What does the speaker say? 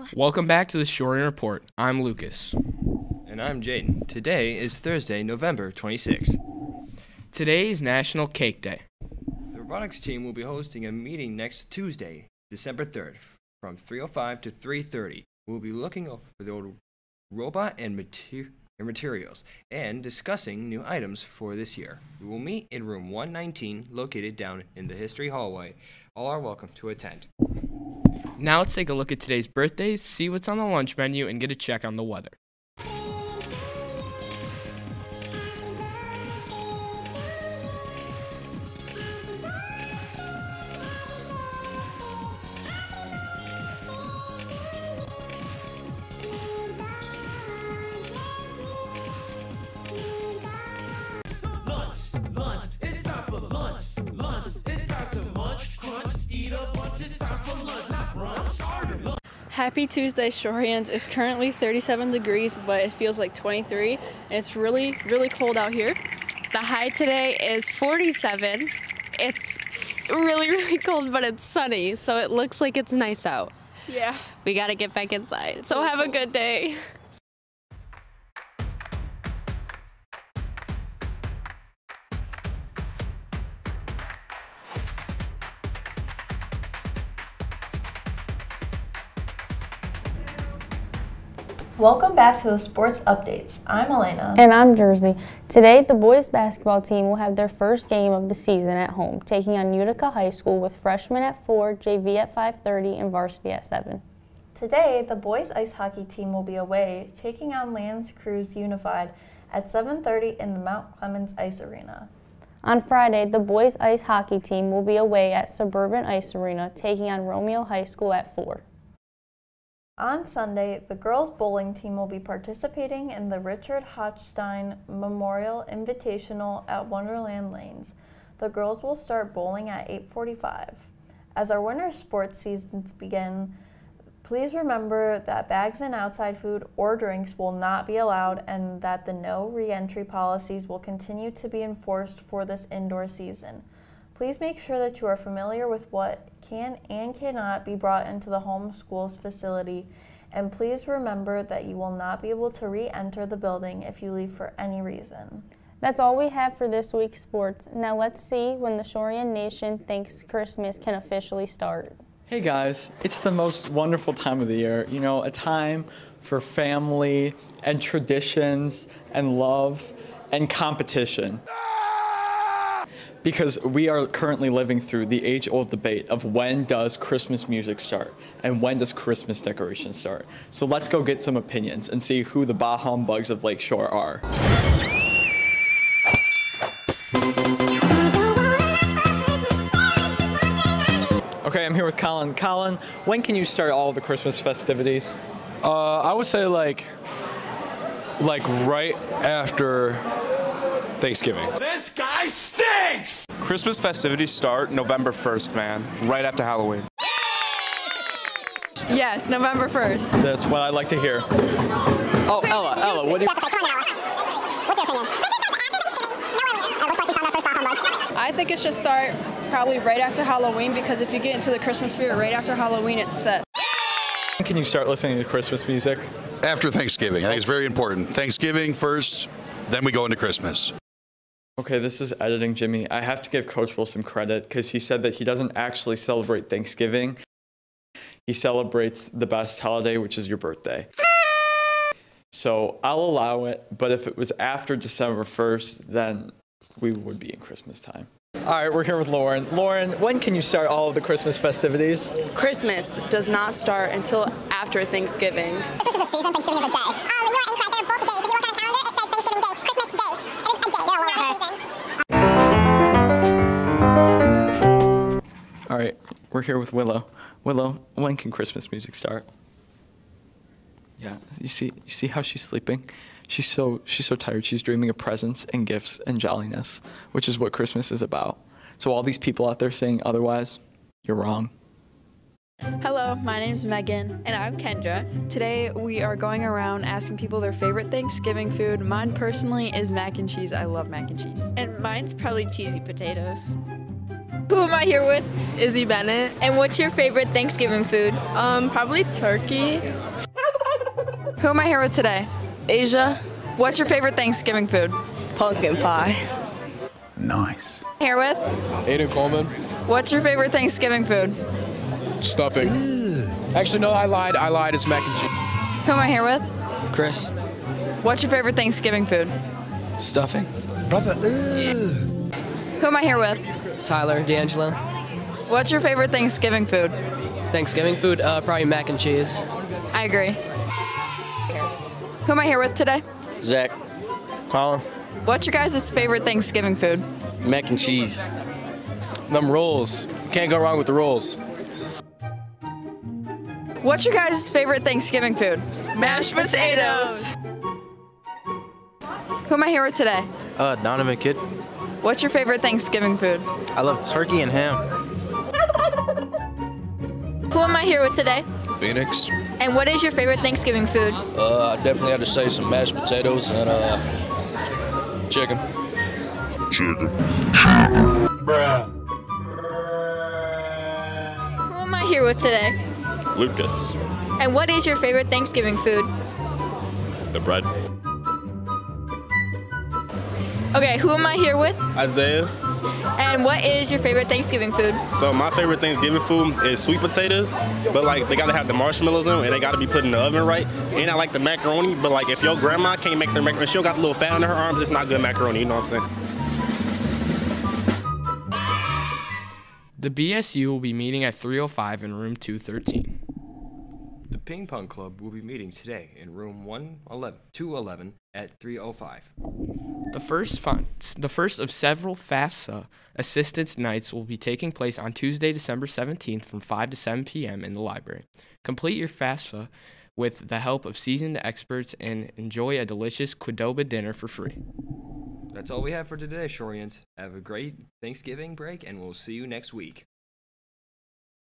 Welcome back to the Shorian Report. I'm Lucas. And I'm Jaden. Today is Thursday, November 26th. Today is National Cake Day. The robotics team will be hosting a meeting next Tuesday, December 3rd, from 3:05 to 3:30. We'll be looking over the old robot and materials and discussing new items for this year. We will meet in room 119, located down in the history hallway. All are welcome to attend. Now let's take a look at today's birthdays, see what's on the lunch menu, and get a check on the weather. Happy Tuesday, Shorians. It's currently 37 degrees, but it feels like 23, and it's really, really cold out here. The high today is 47. It's really, really cold, but it's sunny, so it looks like it's nice out. Yeah. We gotta get back inside. So have a good day. Welcome back to the sports updates. I'm Elena. And I'm Jersey. Today, the boys basketball team will have their first game of the season at home, taking on Utica High School with freshmen at 4, JV at 5:30, and varsity at 7. Today, the boys ice hockey team will be away, taking on Lands Crews Unified at 7:30 in the Mount Clemens Ice Arena. On Friday, the boys ice hockey team will be away at Suburban Ice Arena, taking on Romeo High School at 4. On Sunday, the girls bowling team will be participating in the Richard Hochstein Memorial Invitational at Wonderland Lanes. The girls will start bowling at 8:45. As our winter sports seasons begin, please remember that bags and outside food or drinks will not be allowed and that the no re-entry policies will continue to be enforced for this indoor season. Please make sure that you are familiar with what can and cannot be brought into the home schools facility, and please remember that you will not be able to re-enter the building if you leave for any reason. That's all we have for this week's sports. Now let's see when the Shorian Nation thinks Christmas can officially start. Hey guys, it's the most wonderful time of the year. You know, a time for family and traditions and love and competition. Because we are currently living through the age-old debate of when does Christmas music start and when does Christmas decoration start. So let's go get some opinions and see who the bah humbugs of Lakeshore are. Okay, I'm here with Colin. Colin, when can you start all the Christmas festivities? I would say like right after Thanksgiving. This guy stinks! Christmas festivities start November 1st, man, right after Halloween. Yes, November 1st. That's what I like to hear. Oh, Ella, what do you... What's your opinion? It looks like we found our first bah humbug. I think it should start probably right after Halloween, because if you get into the Christmas spirit right after Halloween, it's set. When can you start listening to Christmas music? After Thanksgiving. I think it's very important. Thanksgiving first, then we go into Christmas. Okay, this is editing Jimmy. I have to give Coach Will some credit because he said that he doesn't actually celebrate Thanksgiving. He celebrates the best holiday, which is your birthday. So I'll allow it, but if it was after December 1st, then we would be in Christmas time. All right, we're here with Lauren. Lauren, when can you start all of the Christmas festivities? Christmas does not start until after Thanksgiving. Christmas is a season, Thanksgiving is a day. You are incorrect. They're both days. If you look on a calendar, it says Thanksgiving Day, Christmas Day. It is a day. You're a season. All right, we're here with Willow. Willow, when can Christmas music start? Yeah, you see how she's sleeping? She's so tired. She's dreaming of presents and gifts and jolliness, which is what Christmas is about. So all these people out there saying otherwise, you're wrong. Hello, my name's Megan. And I'm Kendra. Today we are going around asking people their favorite Thanksgiving food. Mine personally is mac and cheese. I love mac and cheese. And mine's probably cheesy potatoes. Who am I here with? Izzy Bennett. And what's your favorite Thanksgiving food? Probably turkey. Who am I here with today? Asia. What's your favorite Thanksgiving food? Pumpkin pie. Nice. Here with? Aiden Coleman. What's your favorite Thanksgiving food? Stuffing. Actually, no, I lied. It's mac and cheese. Who am I here with? Chris. What's your favorite Thanksgiving food? Stuffing. Brother. Who am I here with? Tyler, D'Angelo. What's your favorite Thanksgiving food? Thanksgiving food, probably mac and cheese. I agree. Who am I here with today? Zach. Colin. What's your guys' favorite Thanksgiving food? Mac and cheese. Them rolls. Can't go wrong with the rolls. What's your guys' favorite Thanksgiving food? Mashed potatoes. Who am I here with today? Donovan Kidd. What's your favorite Thanksgiving food? I love turkey and ham. Who am I here with today? Phoenix. And what is your favorite Thanksgiving food? I definitely have to say some mashed potatoes and chicken. Bruh. Who am I here with today? Lucas. And what is your favorite Thanksgiving food? The bread. Okay, who am I here with? Isaiah. And what is your favorite Thanksgiving food? So my favorite Thanksgiving food is sweet potatoes, but like they gotta have the marshmallows in them and they gotta be put in the oven right. And I like the macaroni, but like if your grandma can't make their macaroni, she don't got the little fat under her arms, it's not good macaroni, you know what I'm saying? The BSU will be meeting at 305 in room 213. The Ping Pong Club will be meeting today in room 211 at 305. The first of several FAFSA assistance nights will be taking place on Tuesday, December 17th from 5 to 7 p.m. in the library. Complete your FAFSA with the help of seasoned experts and enjoy a delicious Qdoba dinner for free. That's all we have for today, Shorians. Have a great Thanksgiving break, and we'll see you next week.